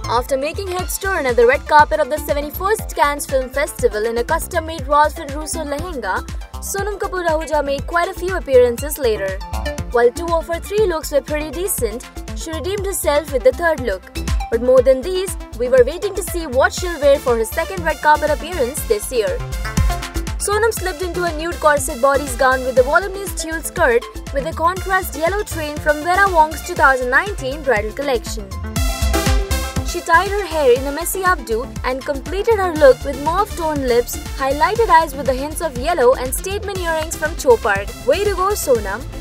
After making heads turn at the red carpet of the 71st Cannes Film Festival in a custom-made Rolf and Russo lehenga, Sonam Kapoor Ahuja made quite a few appearances later. While 2 of her 3 looks were pretty decent, she redeemed herself with the third look. But more than these, we were waiting to see what she'll wear for her second red carpet appearance this year. Sonam slipped into a nude corset bodice gown with a voluminous tulle skirt with a contrast yellow train from Vera Wong's 2019 bridal collection. She tied her hair in a messy updo and completed her look with mauve-toned lips, highlighted eyes with the hints of yellow and statement earrings from Chopard. Way to go, Sonam!